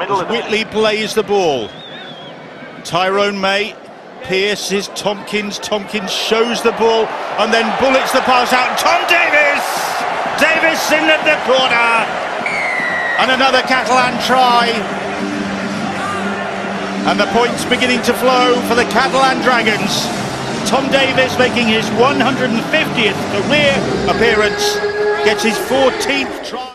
middle of it. Whitley plays the ball. Tyrone May pierces Tompkins. Tompkins shows the ball and then bullets the pass out. Tom Davies! Davies in at the corner. And another Catalan try. And the points beginning to flow for the Catalan Dragons. Tom Davies making his 150th career appearance, gets his 14th try.